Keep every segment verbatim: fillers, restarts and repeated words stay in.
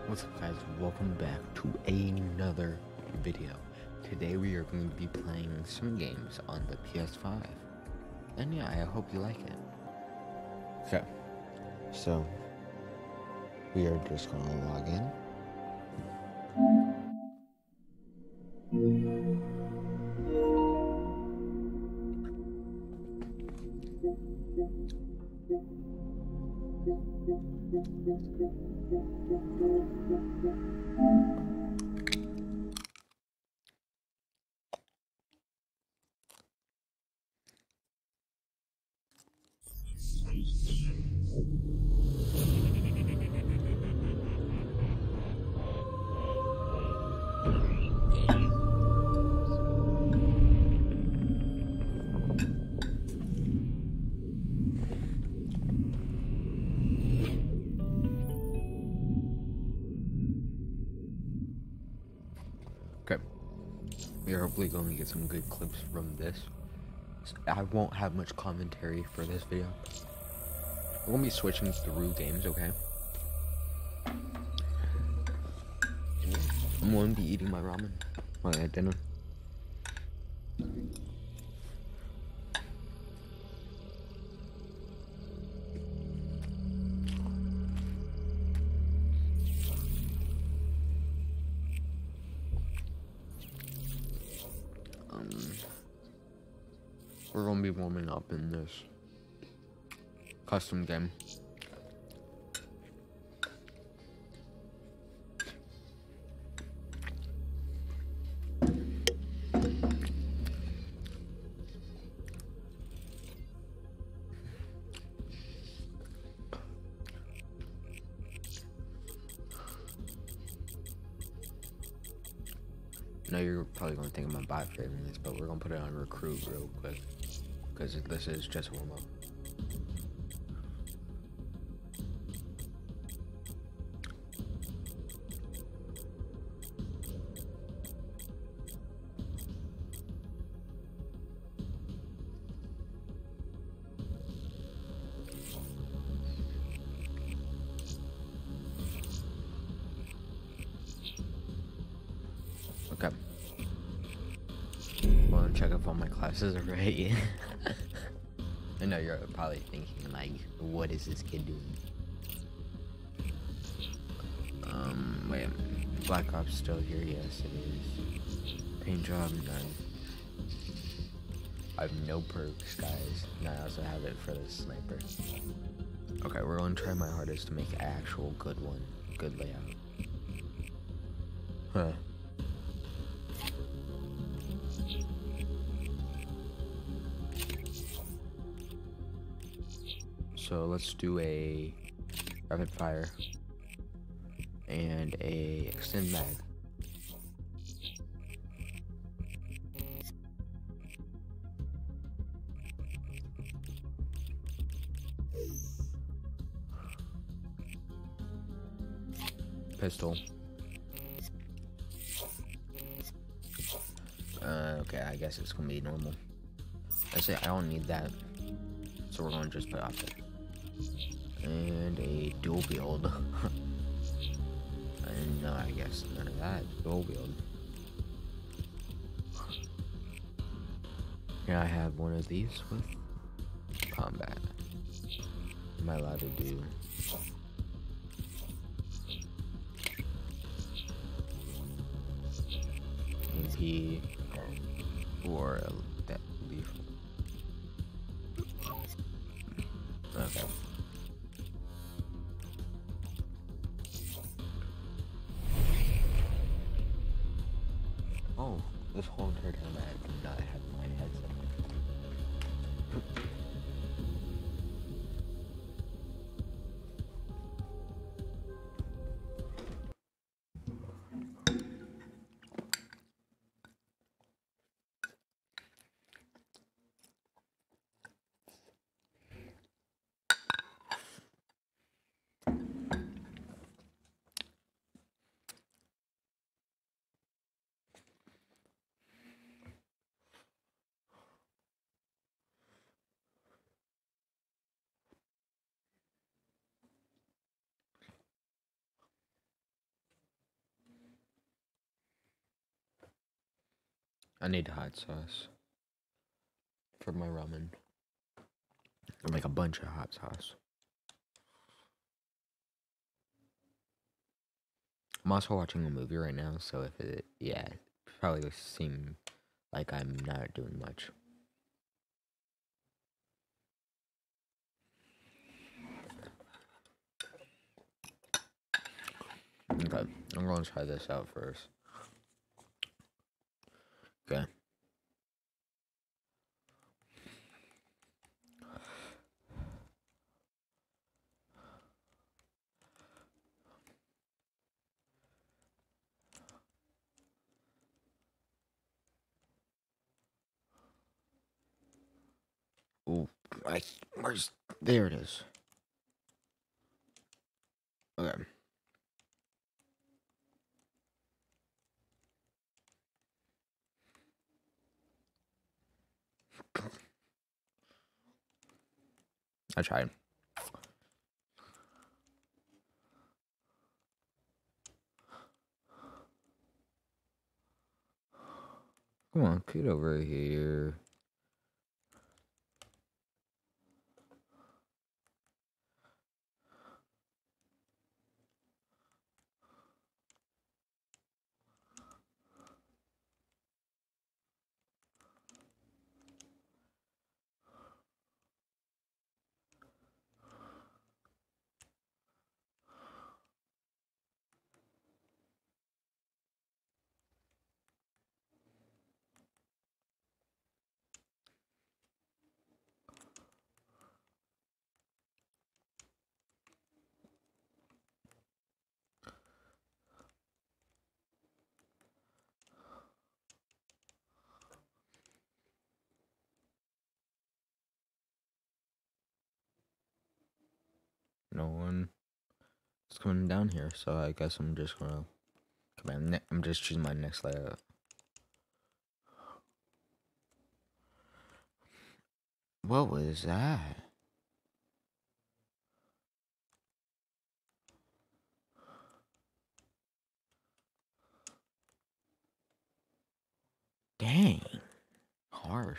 What's up, guys? Welcome back to another video. Today we are going to be playing some games on the P S five. And yeah, I hope you like it. Okay, so we are just going to log in. Okay, we are hopefully going to get some good clips from this. I won't have much commentary for this video. We're going to be switching through games, okay? I'm going to be eating my ramen while I had dinner. Um, we're going to be warming up in this custom game. I know you're probably going to think I'm a bot framing this, but we're going to put it on recruit real quick, because this is just a warm-up. Okay. Well, check if all my classes are right. I know you're probably thinking, like, what is this kid doing? Um, wait. Black Ops still here? Yes, it is. Paint job, none. I have no perks, guys. And I also have it for the sniper. Okay, we're going to try my hardest to make an actual good one. Good layout. Huh. So let's do a rapid fire and a extend mag. Pistol. Uh, okay, I guess it's gonna be normal. I say I don't need that, so we're gonna just put optic. And a dual build. And no, I guess none of that. Dual build. Here I have one of these with combat. Am I allowed to do? A P or that leaf. Okay. Oh, this whole entire time I did not have my headset on. I need hot sauce for my ramen. Like a bunch of hot sauce. I'm also watching a movie right now, so if it, yeah, it probably seem like I'm not doing much. Okay, I'm gonna try this out first. Okay. Oh, I, where's, there it is. Okay. I tried. Come on, get over here. No one is coming down here, so I guess I'm just gonna come on. I'm just choosing my next layout. What was that? Dang, harsh.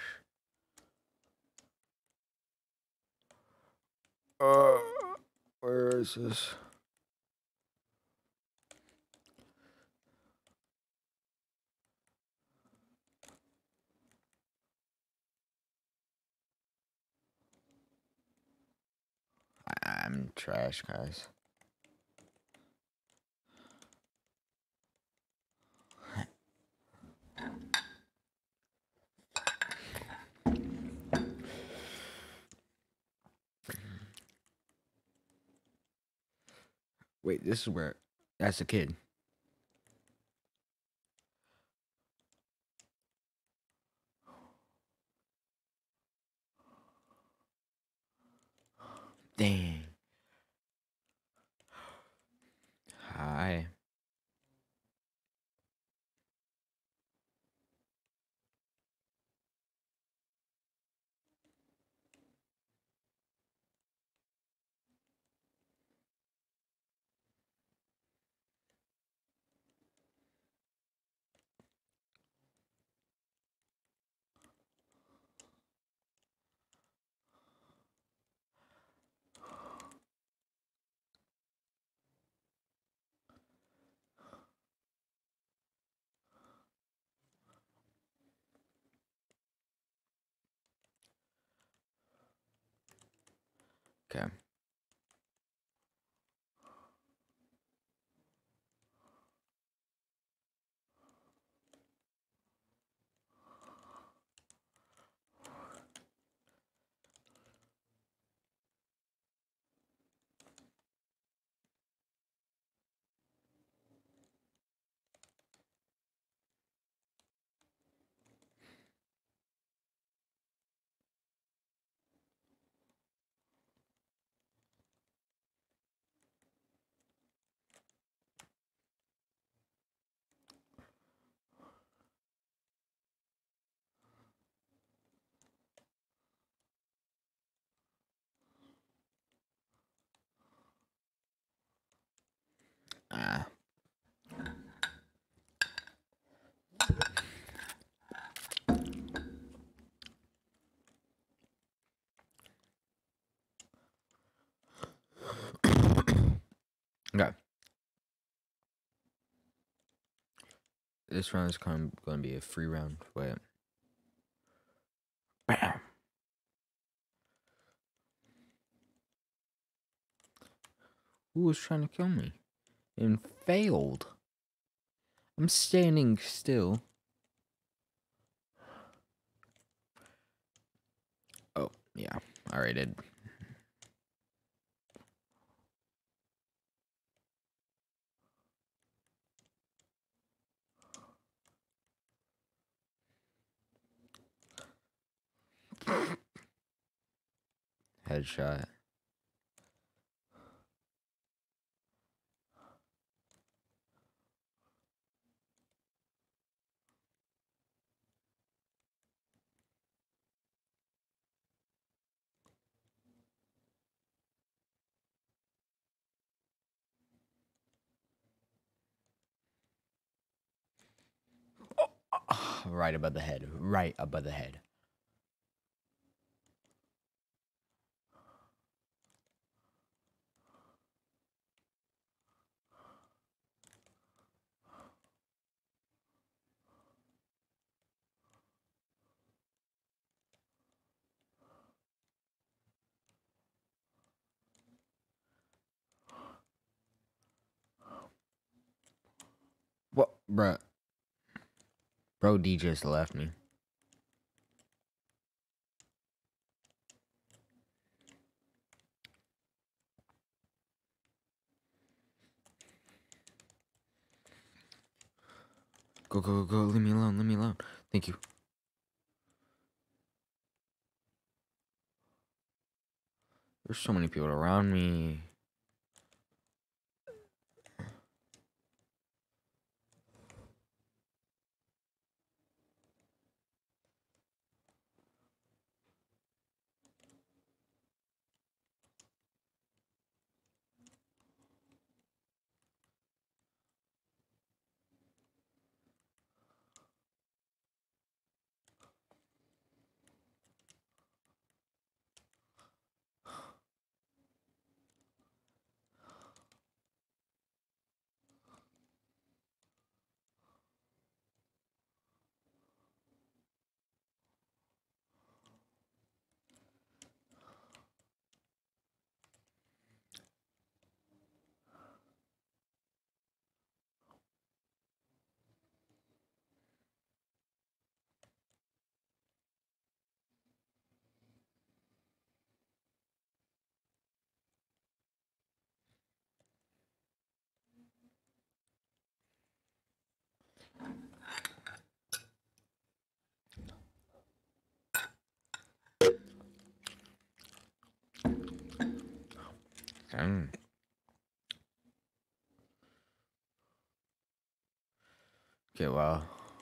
Uh, where is this? I'm trash, guys. Wait, this is where, that's a kid. Dang. Hi. Okay. This round is kind of going to be a free round. Wait. Bam. Who was trying to kill me? And failed. I'm standing still. Oh, yeah. Alright, did. Headshot. Oh, right above the head. Right above the head. What, bruh? Bro, D just left me. Go, go, go, leave me alone, leave me alone. Thank you. There's so many people around me. Dang. Okay, well.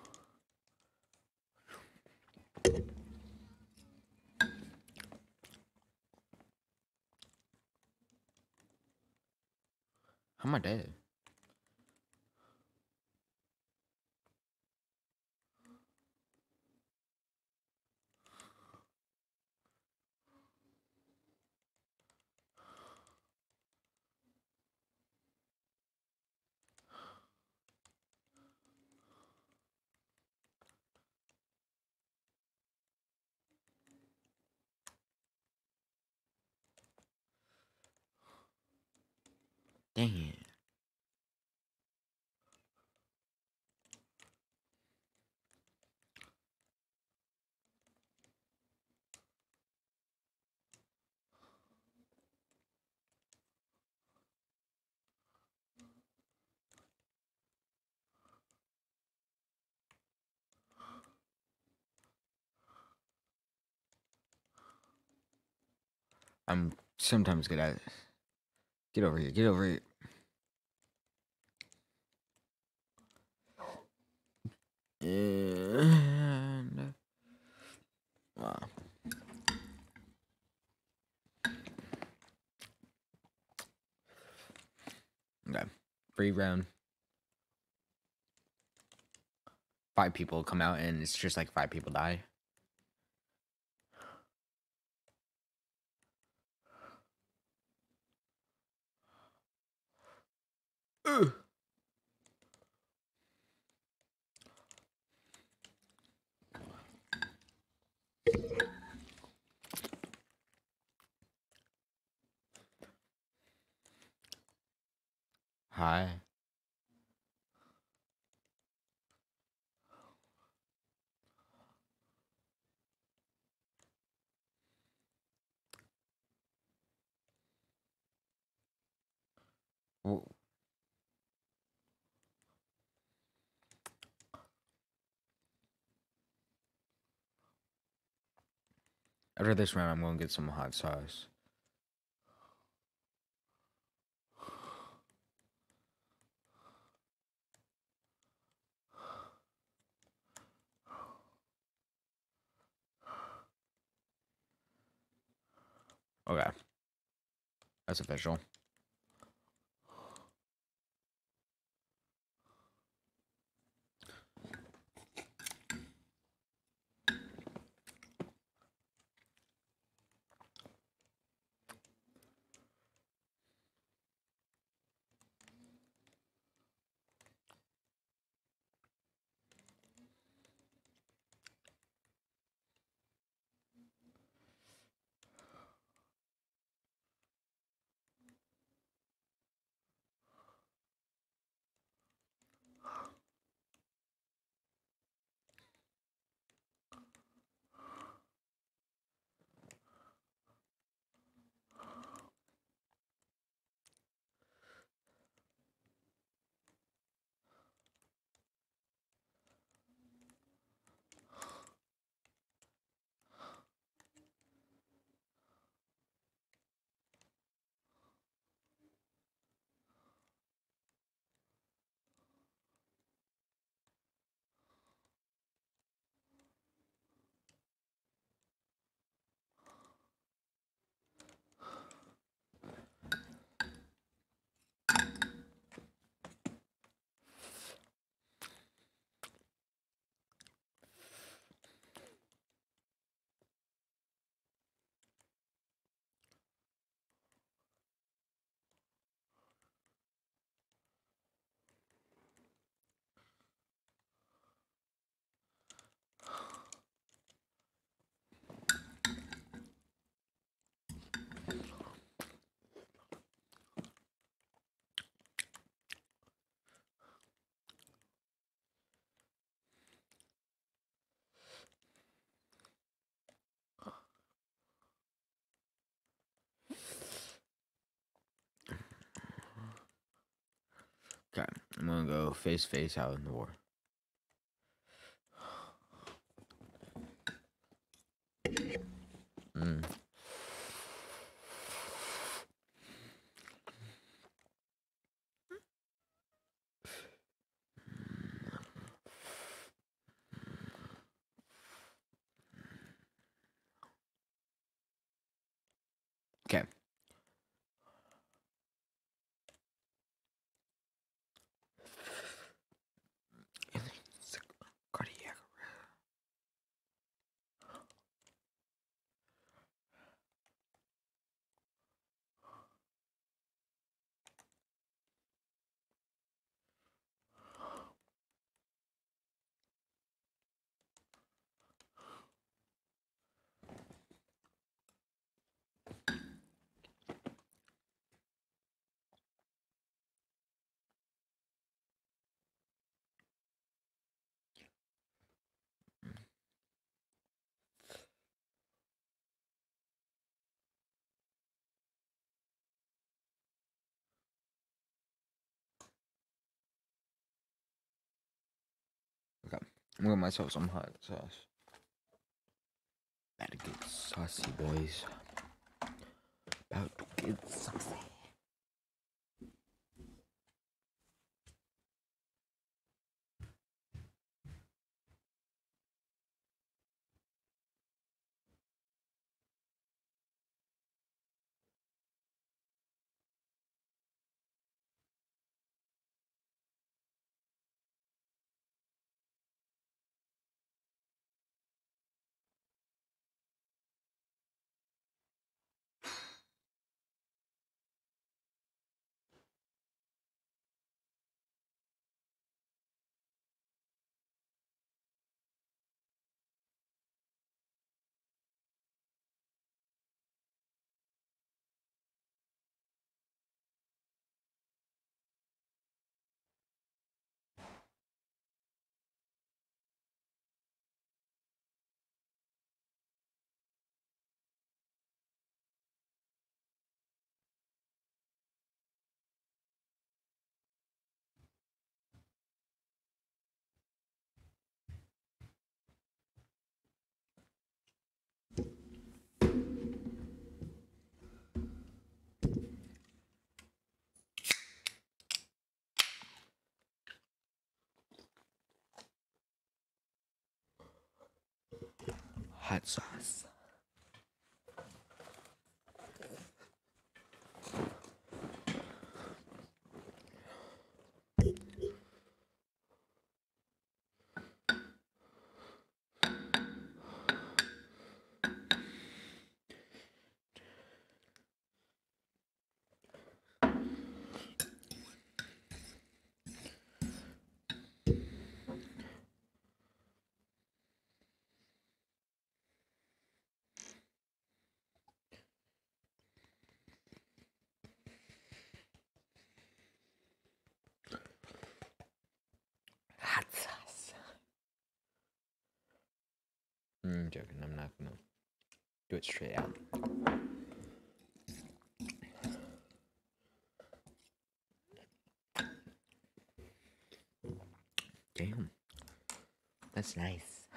How am I dead? Dang it. I'm sometimes good at it. Get over here, get over here. And wow. Okay. Free round. Five people come out and it's just like five people die. Ugh. Hi. Well, after this round, I'm gonna get some hot sauce. Okay, that's official. Okay, I'm gonna go face face out in the war. Mm. Okay. Cardiac. Okay, I'm gonna myself some hot sauce. About to get saucy, boys. About to get saucy. hot sauce. Hot sauce. I'm joking. I'm not gonna do it straight out. Damn. That's nice.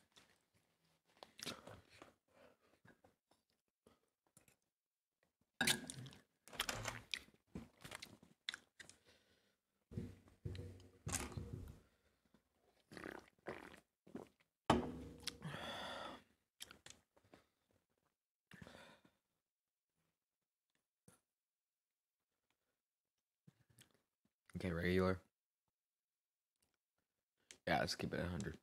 Okay, regular. Yeah, let's keep it at one hundred.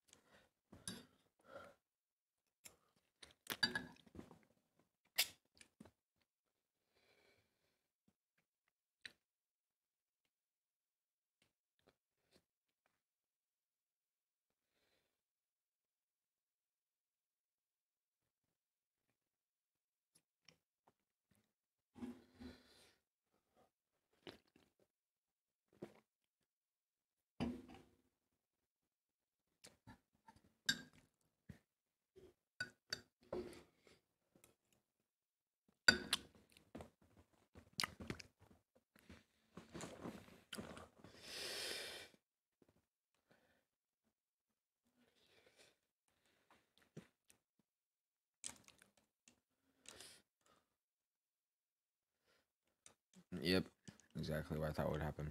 Yep, exactly what I thought would happen.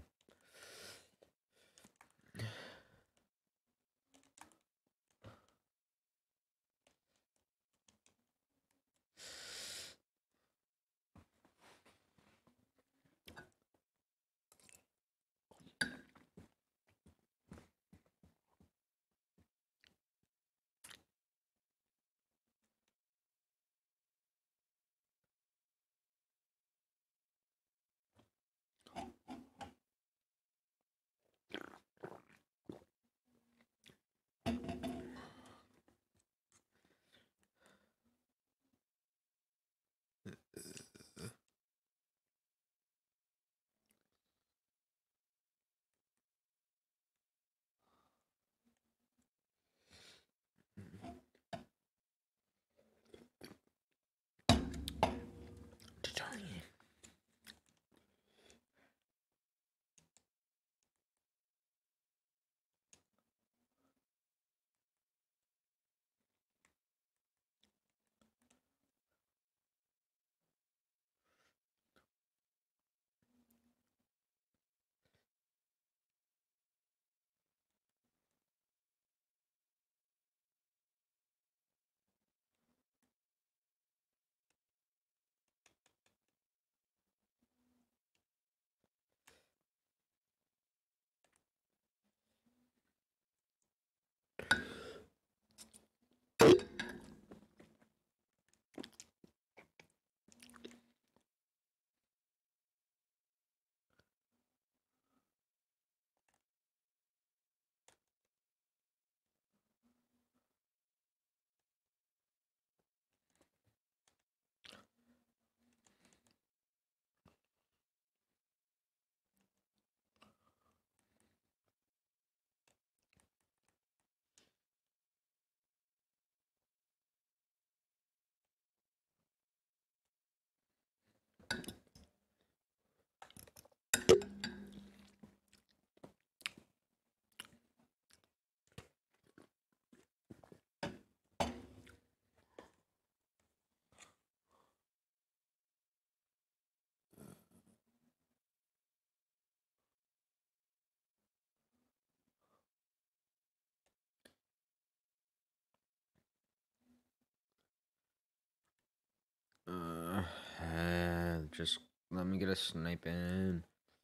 Just let me get a snipe in.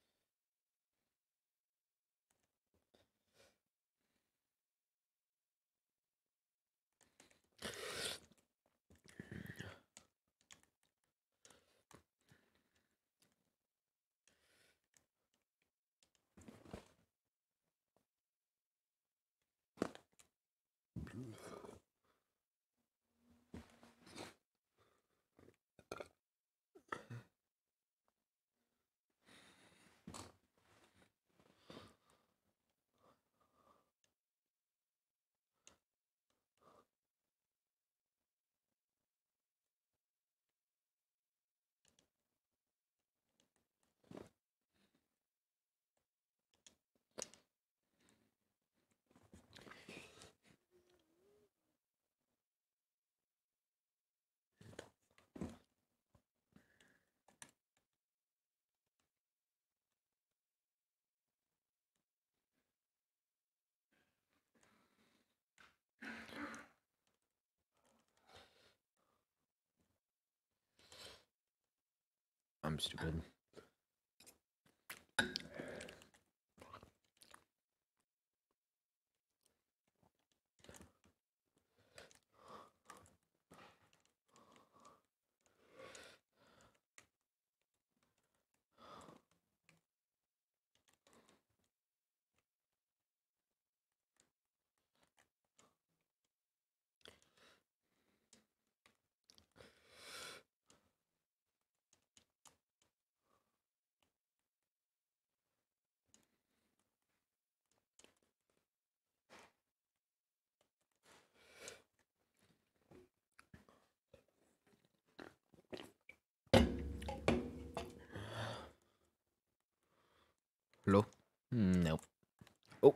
I'm stupid. Hello? Nope. Oh.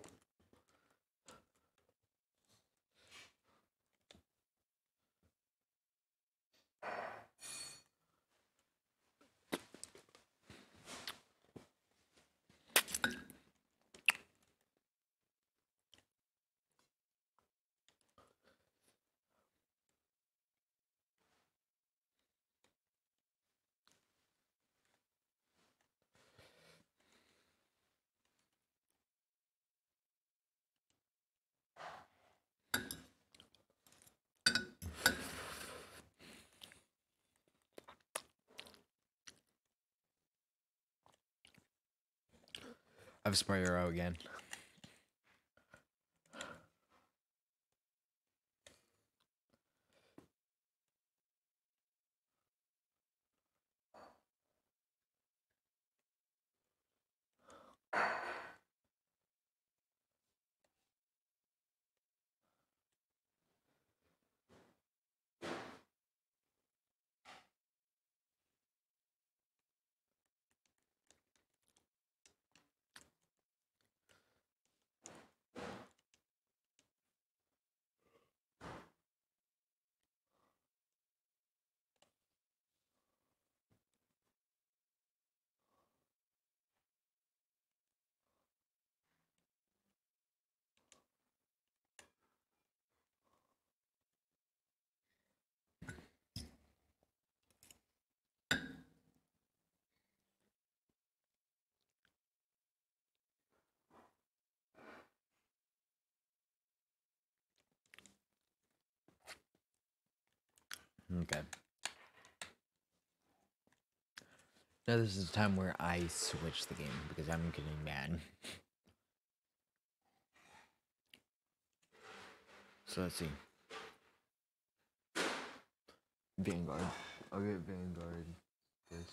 I have a spray arrow again. Okay. Now this is the time where I switch the game because I'm getting mad. So let's see. Vanguard. I'll get Vanguard. This.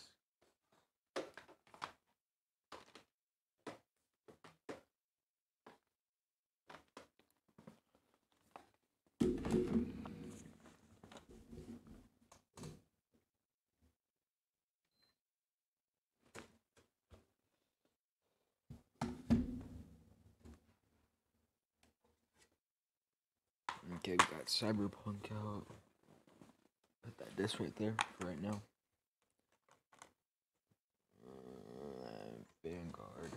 Okay, we got Cyberpunk out. Put that disc right there for right now. Uh, Vanguard.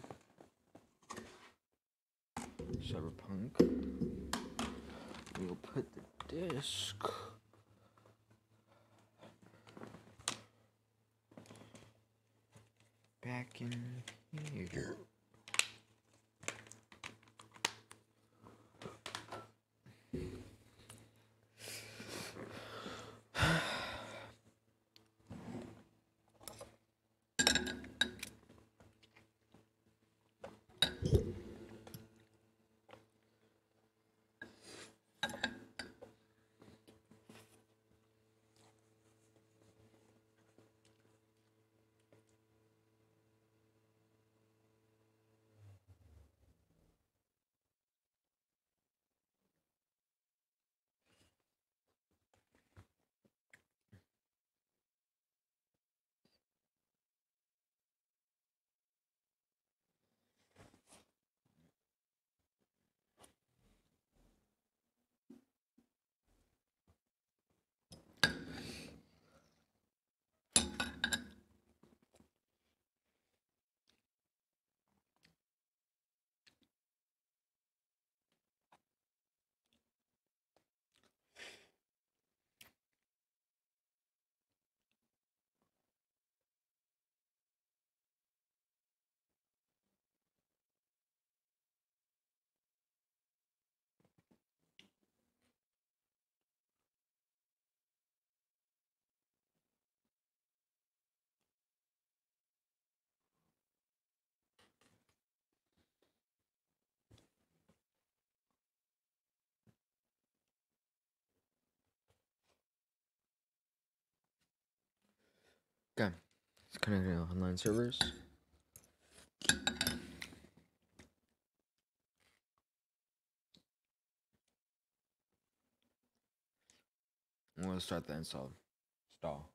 Cyberpunk. We'll put the disc. Computer. Okay, it's connecting to online servers. I'm gonna start the install. Stall.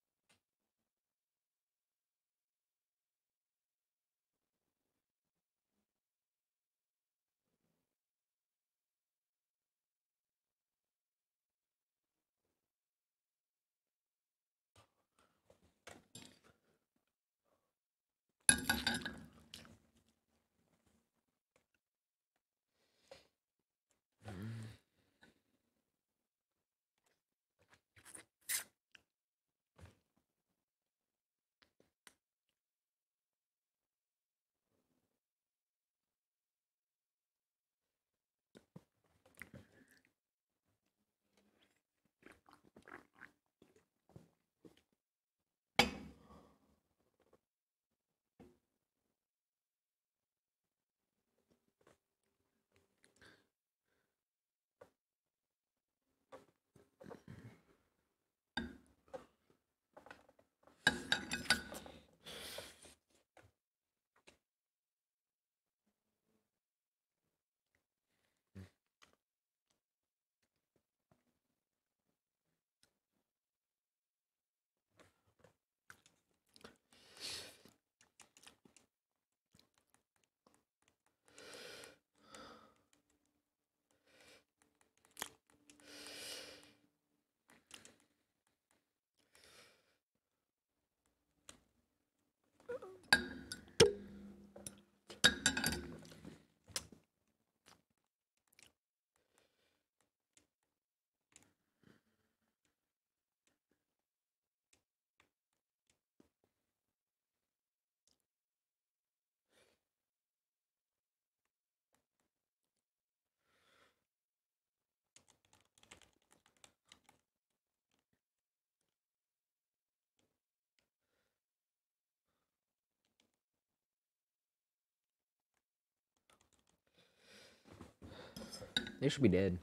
They should be dead.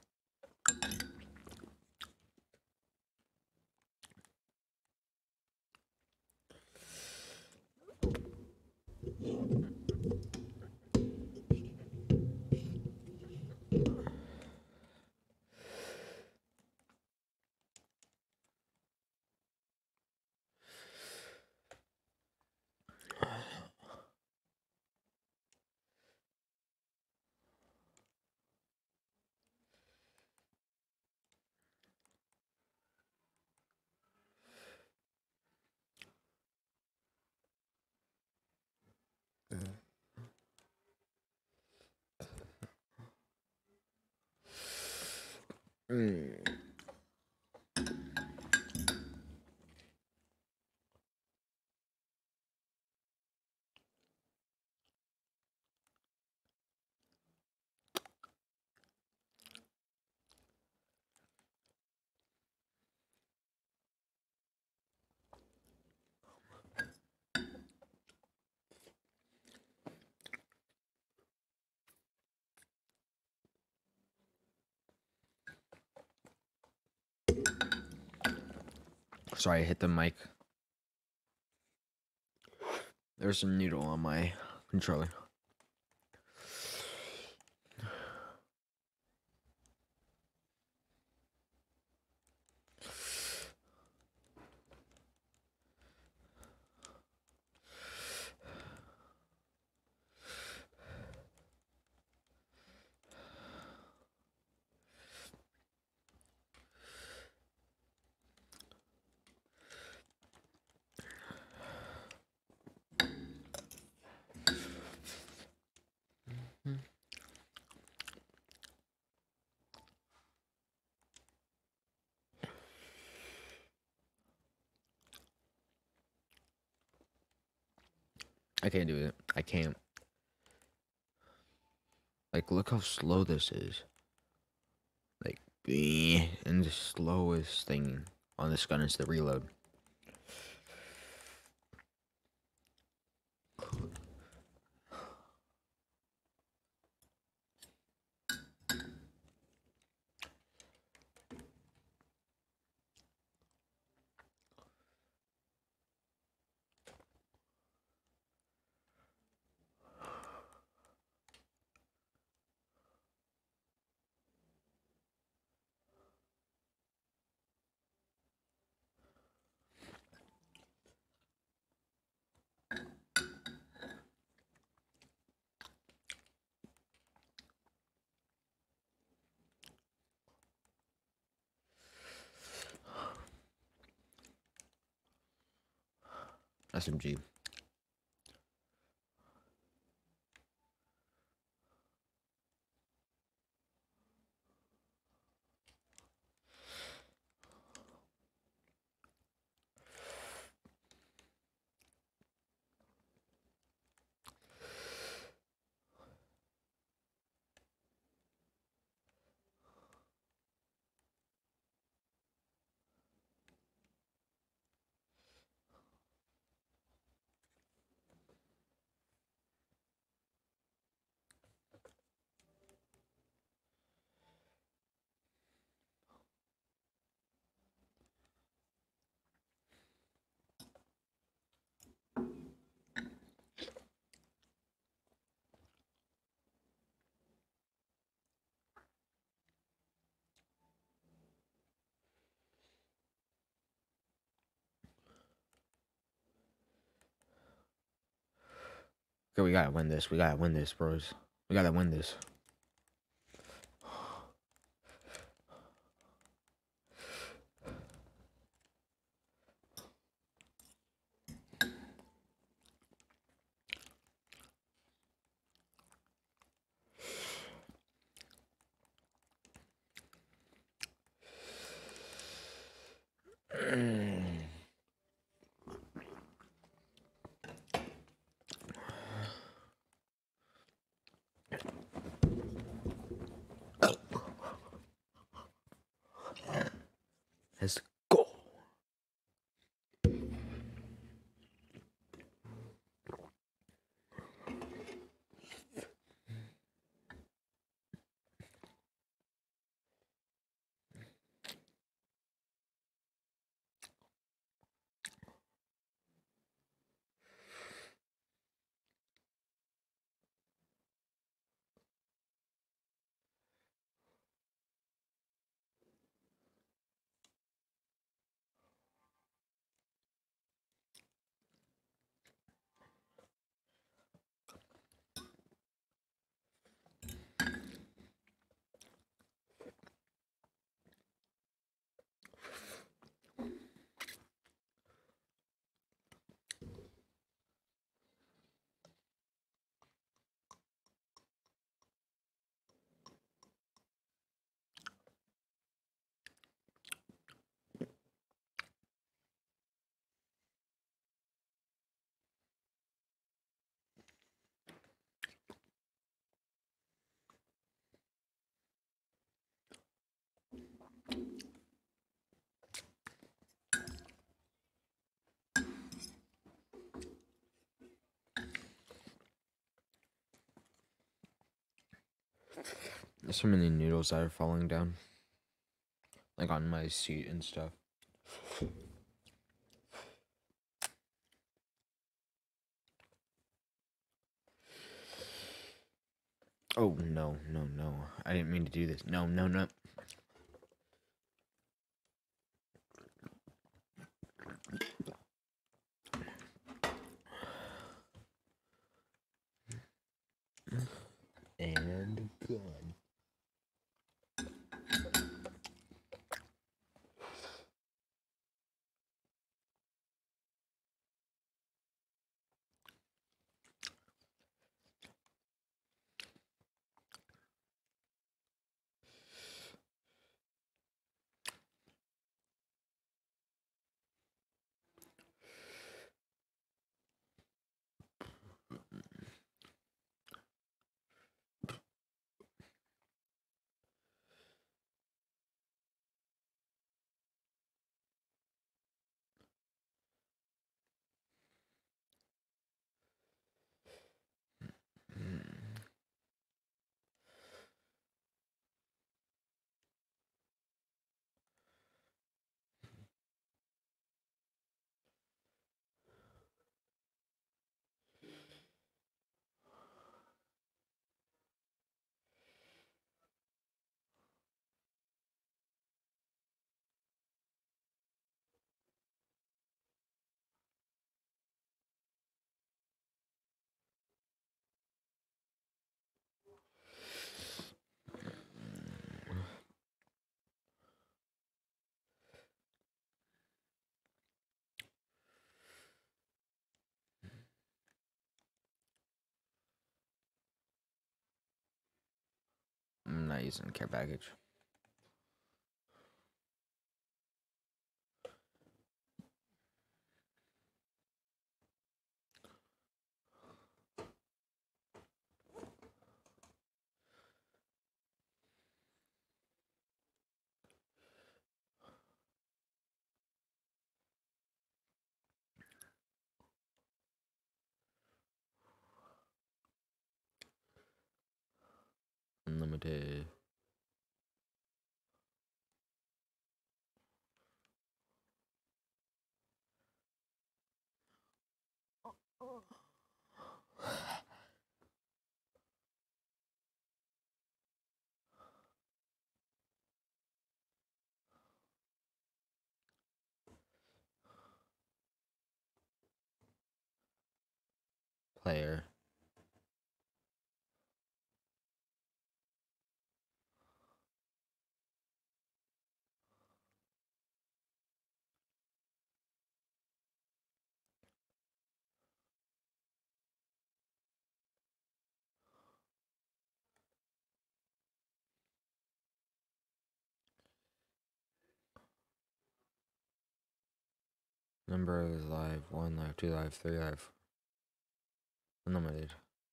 Mm. Sorry, I hit the mic. There's a needle on my controller. I can't do it. I can't. Like, look how slow this is. Like, and the slowest thing on this gun is the reload. S M G. Okay, we gotta win this. We gotta win this, bros. We gotta win this. Let's go. There's so many noodles that are falling down. Like on my seat and stuff. Oh, no, no, no. I didn't mean to do this. No, no, no. And gone. I'm not using care package. Unlimited. Player. Number is live, one live, two live, three live. Unlimited.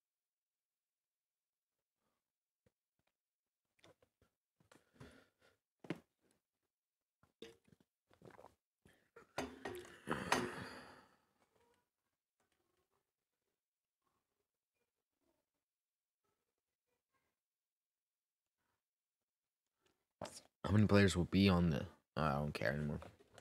How many players will be on the... Oh, I don't care anymore.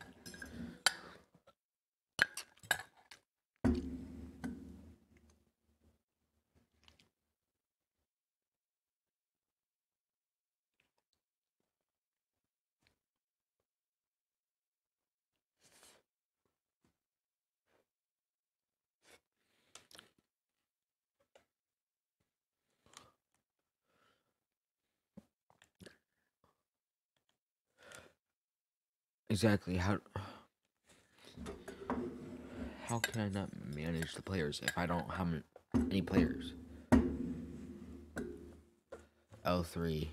Exactly. How... How can I not manage the players if I don't have any players? L three.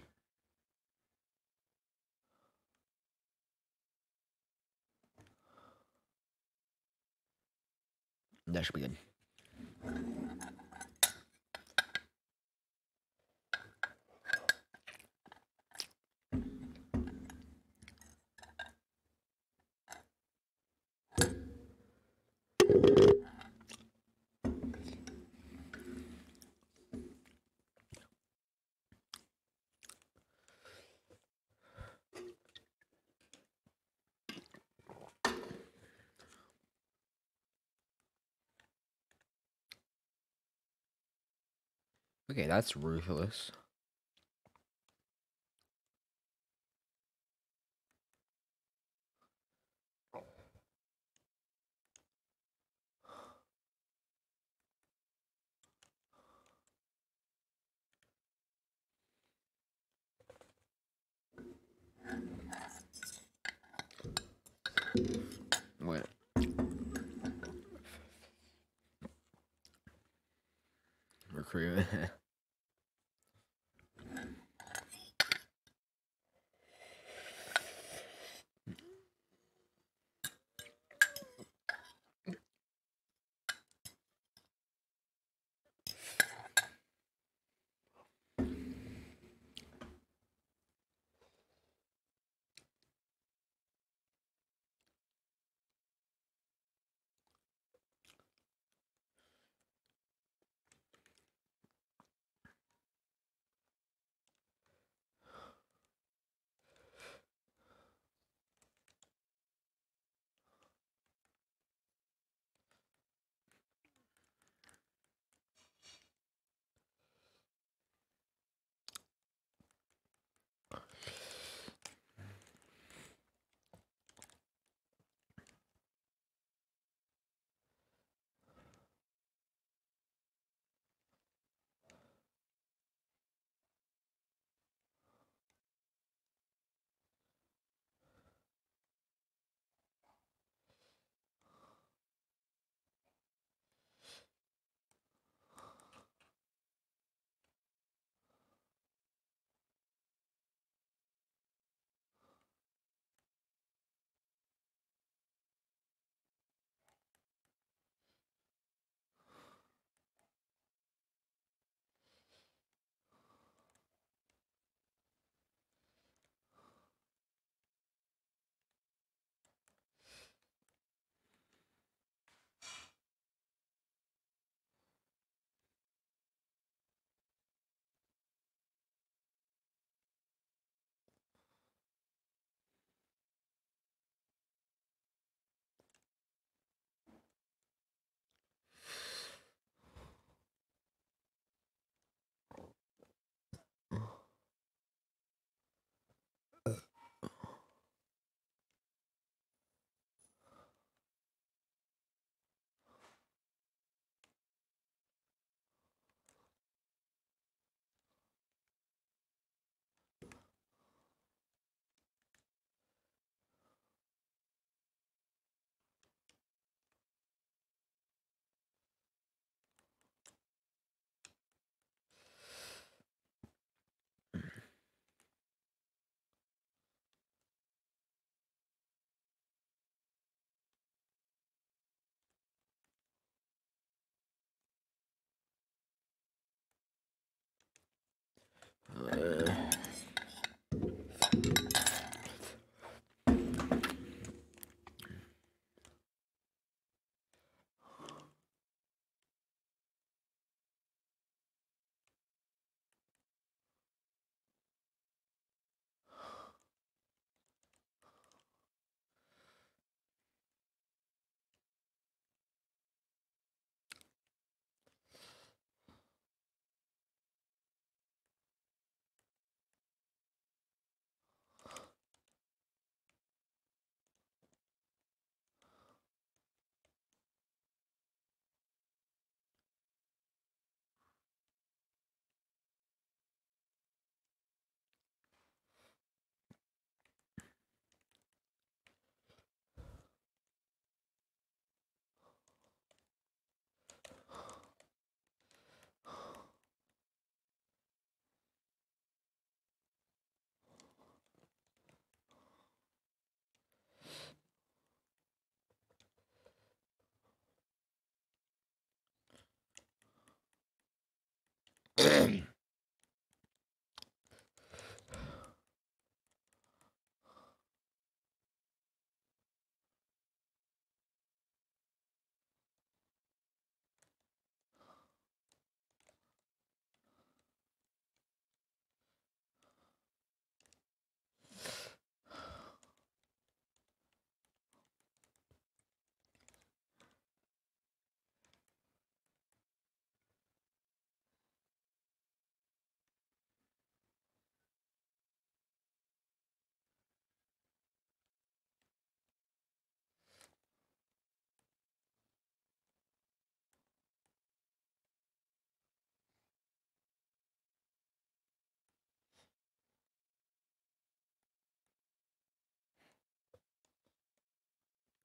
That should be good. Okay, that's ruthless. Wait. Recruit.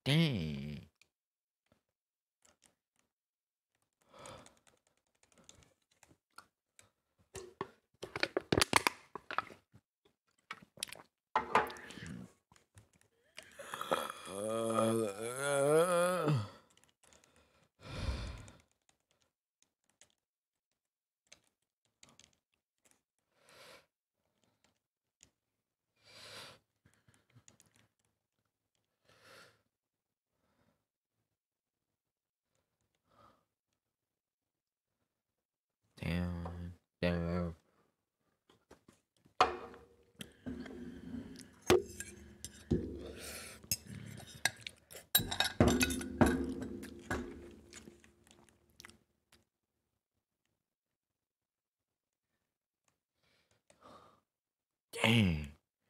Dang. Uh, Damn. Damn. Dang.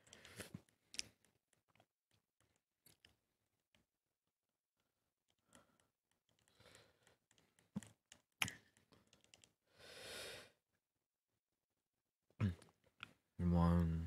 One.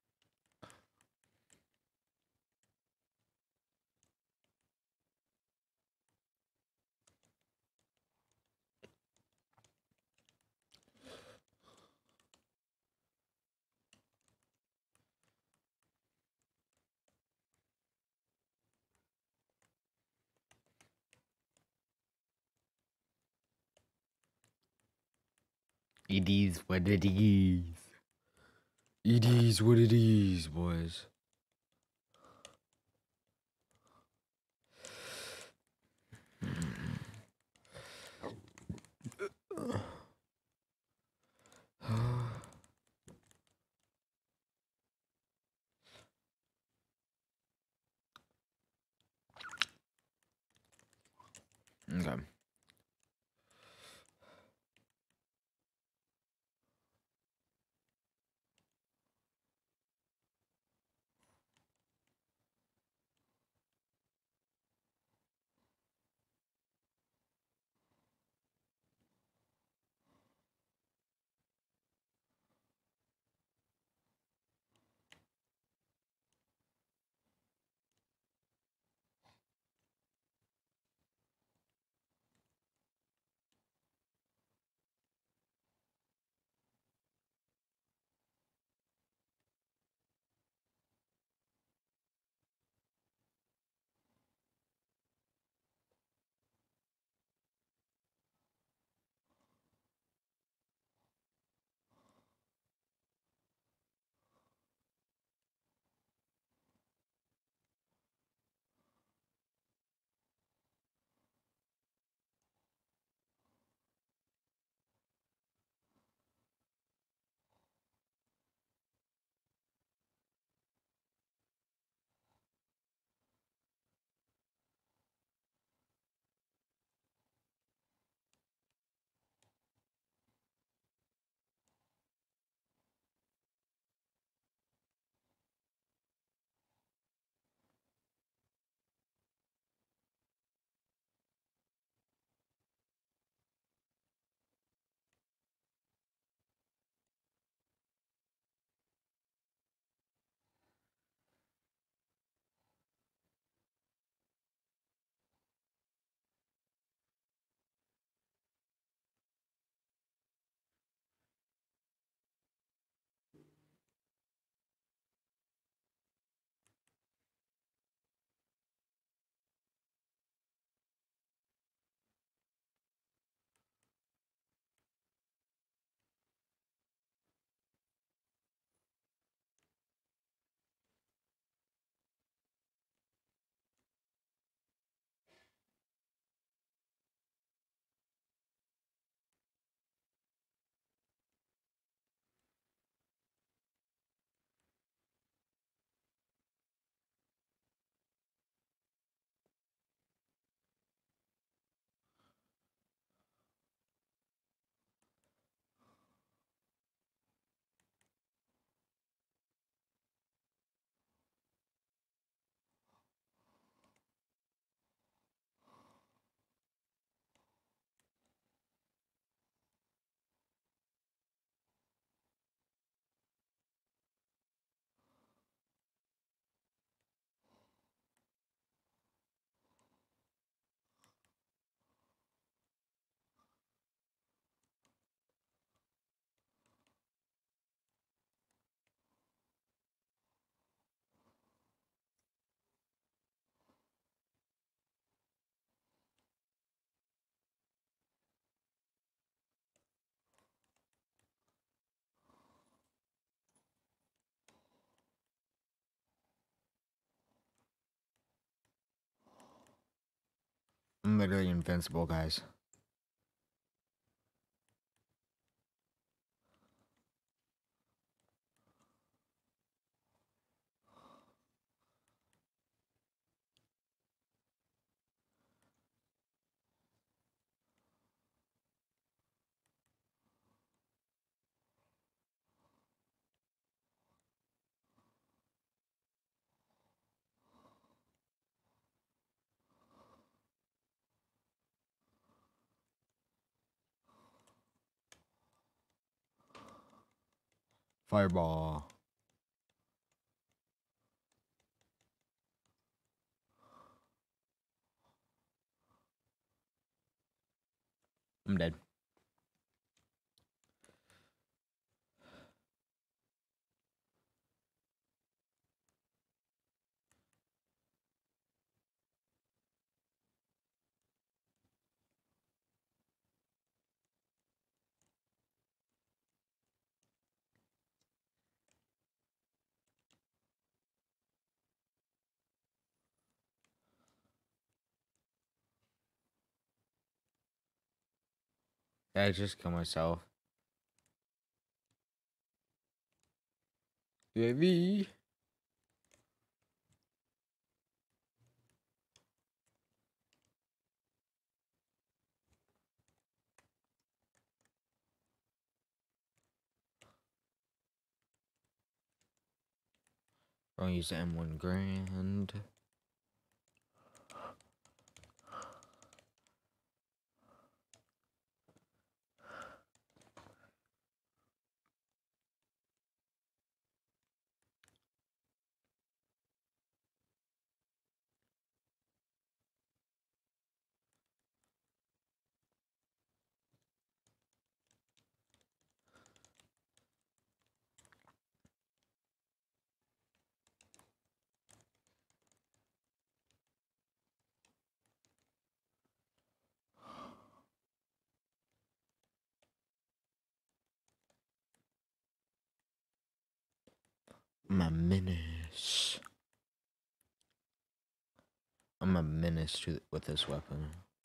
It is what it is. It is what it is, boys. Okay. literally invincible, guys. Fireball. I'm dead. I just killed myself. Baby. I'll use the M one Grand. I'm a menace. I'm a menace to with this weapon.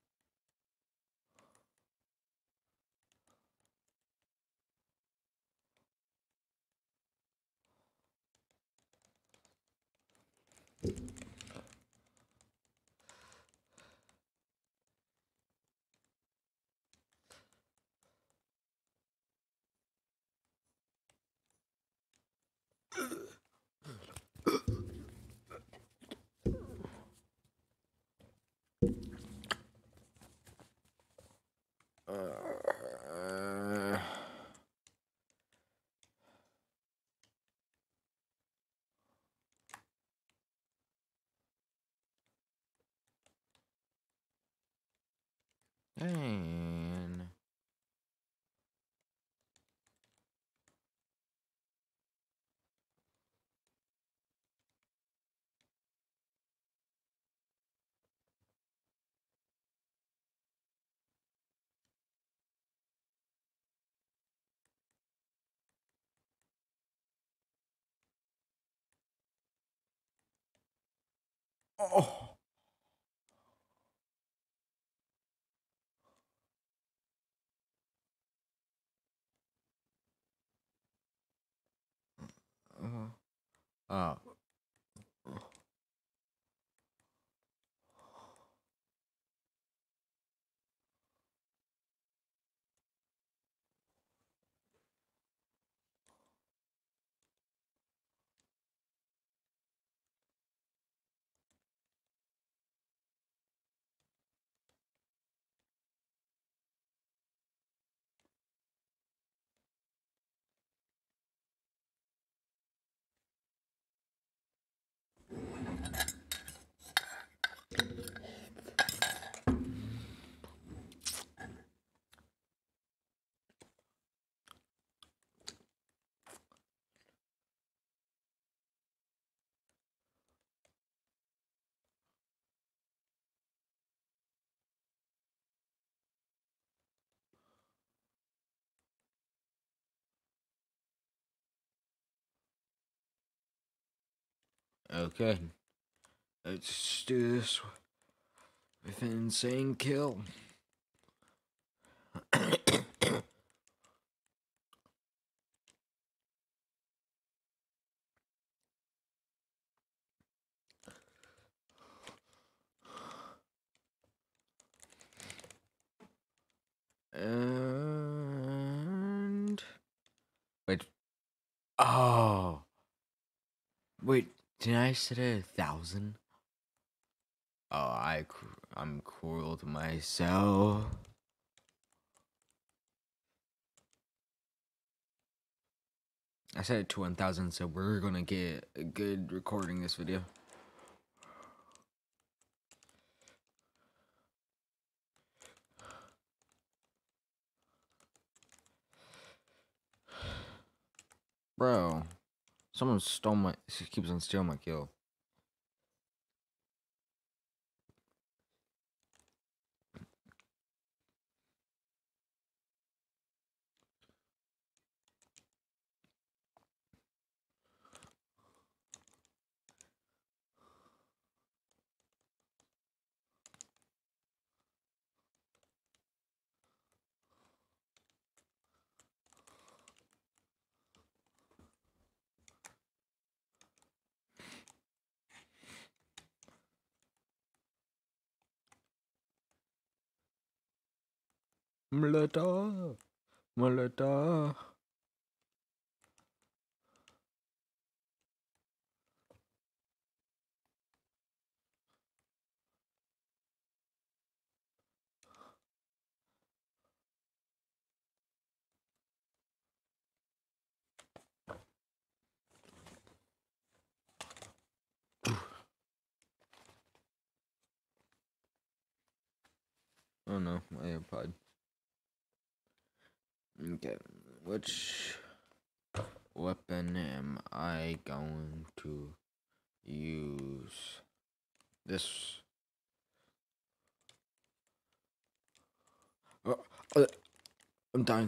Uh, and oh. Uh, oh. Okay. Let's do this. with an insane kill. And wait, oh wait, did I set it a thousand? Oh, I I'm cruel to myself. I set it to one thousand, so we're gonna get a good recording this video. Bro, someone stole my, keeps on stealing my kill. Maleta, Maleta. Oh no, my AirPod. Okay, which weapon am I going to use? This. Oh, oh, I'm dying.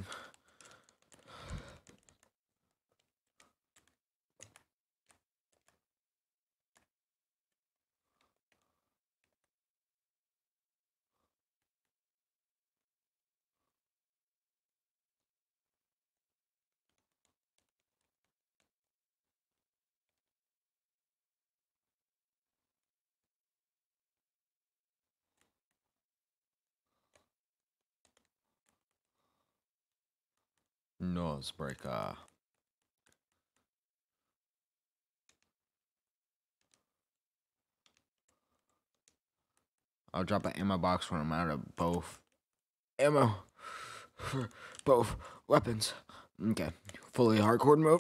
Nosebreaker. I'll drop an ammo box when I'm out of both ammo for both weapons. Okay, fully hardcore mode.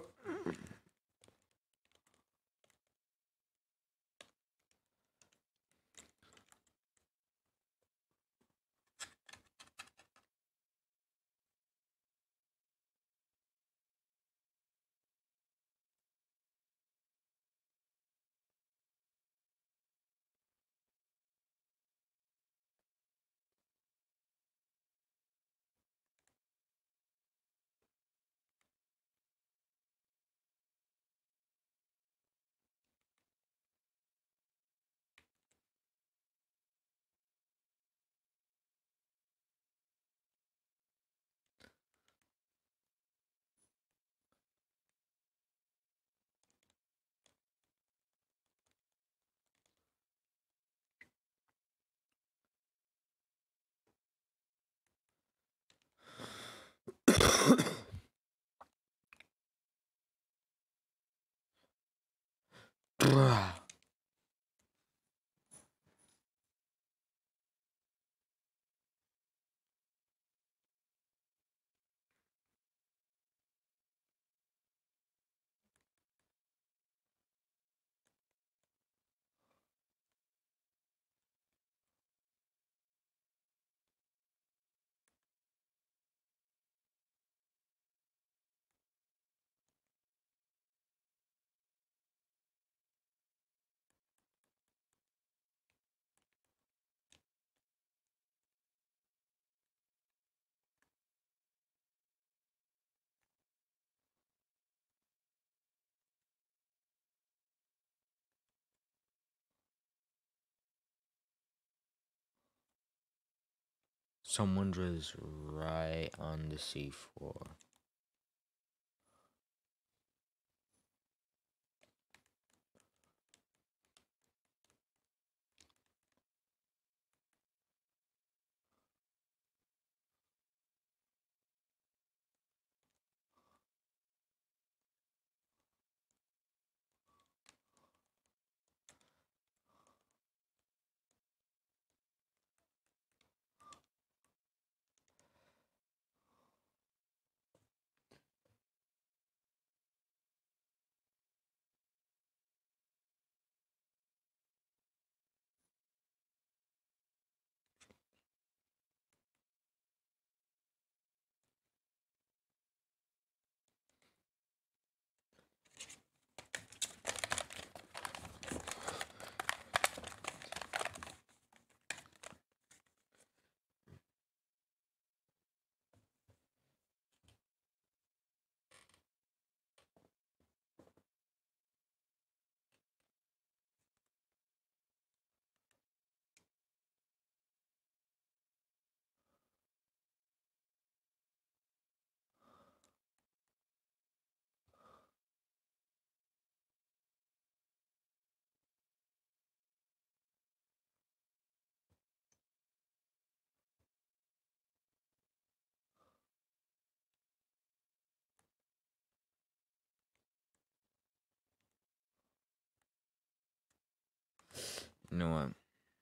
Bruh. Someone was right on the seafloor. You know what?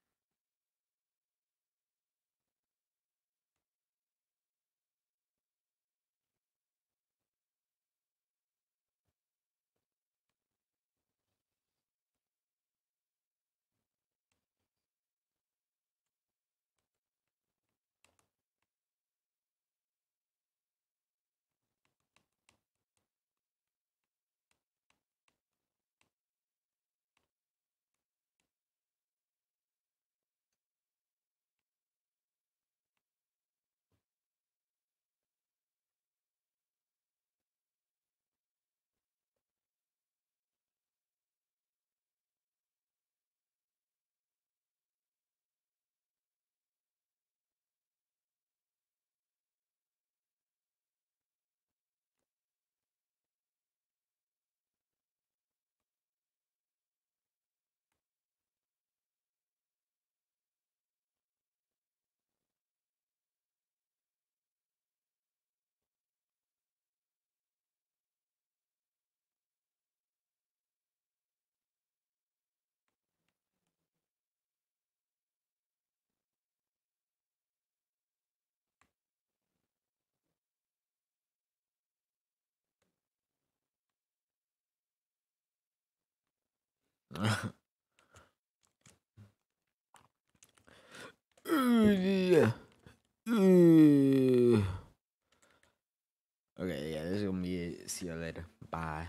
Yeah. Okay, yeah, this is gonna be it. See you later. Bye.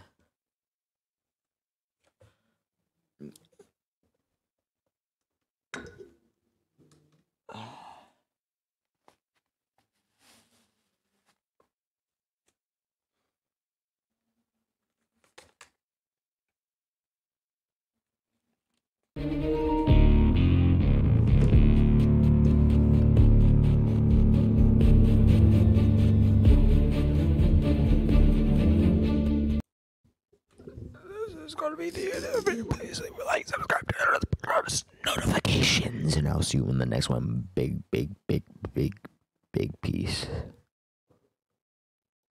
This is gonna be the end of it. Please leave a like, subscribe, turn on notifications, and I'll see you in the next one. Big, big, big, big, big peace.